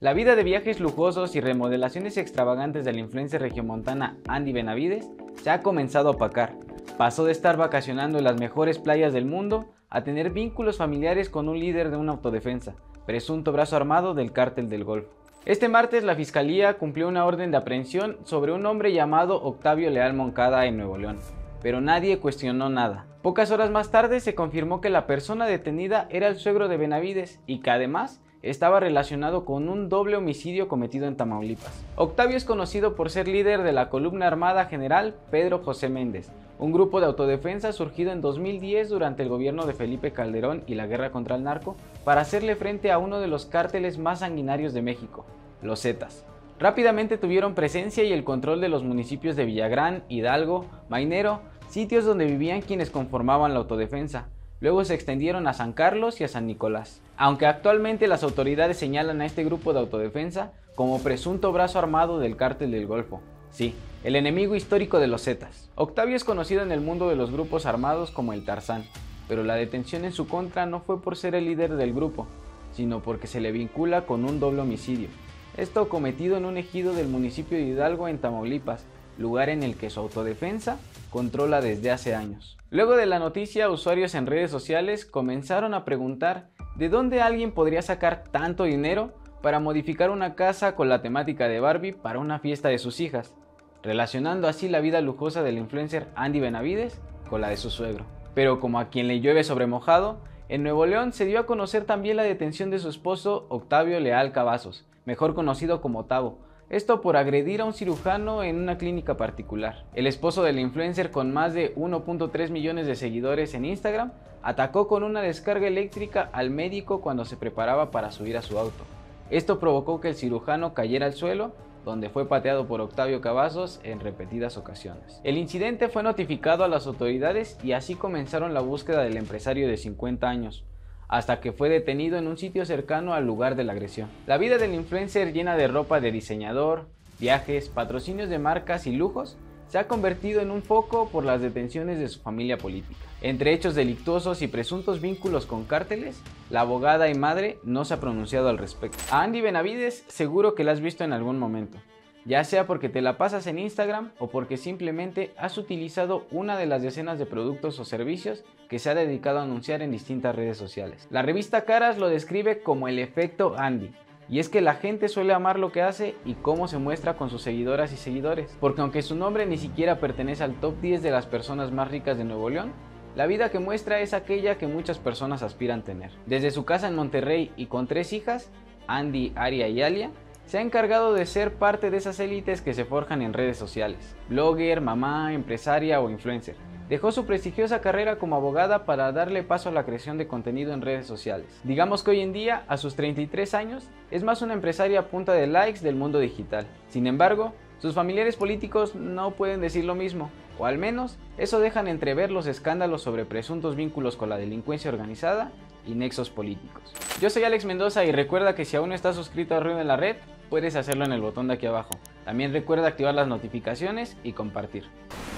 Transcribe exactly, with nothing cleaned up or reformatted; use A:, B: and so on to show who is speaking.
A: La vida de viajes lujosos y remodelaciones extravagantes de la influencer regiomontana Andy Benavides se ha comenzado a opacar. Pasó de estar vacacionando en las mejores playas del mundo a tener vínculos familiares con un líder de una autodefensa, presunto brazo armado del Cártel del Golfo. Este martes la Fiscalía cumplió una orden de aprehensión sobre un hombre llamado Octavio Leal Moncada en Nuevo León, pero nadie cuestionó nada. Pocas horas más tarde se confirmó que la persona detenida era el suegro de Benavides y que además estaba relacionado con un doble homicidio cometido en Tamaulipas. Octavio es conocido por ser líder de la columna armada general Pedro José Méndez, un grupo de autodefensa surgido en dos mil diez durante el gobierno de Felipe Calderón y la guerra contra el narco para hacerle frente a uno de los cárteles más sanguinarios de México, los Zetas. Rápidamente tuvieron presencia y el control de los municipios de Villagrán, Hidalgo, Mainero, sitios donde vivían quienes conformaban la autodefensa. Luego se extendieron a San Carlos y a San Nicolás. Aunque actualmente las autoridades señalan a este grupo de autodefensa como presunto brazo armado del Cártel del Golfo. Sí, el enemigo histórico de los Zetas. Octavio es conocido en el mundo de los grupos armados como el Tarzán, pero la detención en su contra no fue por ser el líder del grupo, sino porque se le vincula con un doble homicidio. Esto cometido en un ejido del municipio de Hidalgo en Tamaulipas, lugar en el que su autodefensa controla desde hace años. Luego de la noticia, usuarios en redes sociales comenzaron a preguntar de dónde alguien podría sacar tanto dinero para modificar una casa con la temática de Barbie para una fiesta de sus hijas, relacionando así la vida lujosa del influencer Andy Benavides con la de su suegro. Pero como a quien le llueve sobre mojado, en Nuevo León se dio a conocer también la detención de su esposo Octavio Leal Cavazos, mejor conocido como Tavo, esto por agredir a un cirujano en una clínica particular. El esposo del influencer, con más de uno punto tres millones de seguidores en Instagram, atacó con una descarga eléctrica al médico cuando se preparaba para subir a su auto. Esto provocó que el cirujano cayera al suelo, donde fue pateado por Octavio Cavazos en repetidas ocasiones. El incidente fue notificado a las autoridades y así comenzaron la búsqueda del empresario de cincuenta años, hasta que fue detenido en un sitio cercano al lugar de la agresión. La vida del influencer, llena de ropa de diseñador, viajes, patrocinios de marcas y lujos, se ha convertido en un foco por las detenciones de su familia política. Entre hechos delictuosos y presuntos vínculos con cárteles, la abogada y madre no se ha pronunciado al respecto. A Andy Benavides seguro que la has visto en algún momento, ya sea porque te la pasas en Instagram o porque simplemente has utilizado una de las decenas de productos o servicios que se ha dedicado a anunciar en distintas redes sociales. La revista Caras lo describe como el efecto Andy, y es que la gente suele amar lo que hace y cómo se muestra con sus seguidoras y seguidores, porque aunque su nombre ni siquiera pertenece al top diez de las personas más ricas de Nuevo León, la vida que muestra es aquella que muchas personas aspiran tener. Desde su casa en Monterrey y con tres hijas, Andy, Aria y Alia, se ha encargado de ser parte de esas élites que se forjan en redes sociales. Blogger, mamá, empresaria o influencer. Dejó su prestigiosa carrera como abogada para darle paso a la creación de contenido en redes sociales. Digamos que hoy en día, a sus treinta y tres años, es más una empresaria a punta de likes del mundo digital. Sin embargo, sus familiares políticos no pueden decir lo mismo, o al menos eso dejan entrever los escándalos sobre presuntos vínculos con la delincuencia organizada y nexos políticos. Yo soy Alex Mendoza y recuerda que si aún no estás suscrito a Ruido en la Red, puedes hacerlo en el botón de aquí abajo. También recuerda activar las notificaciones y compartir.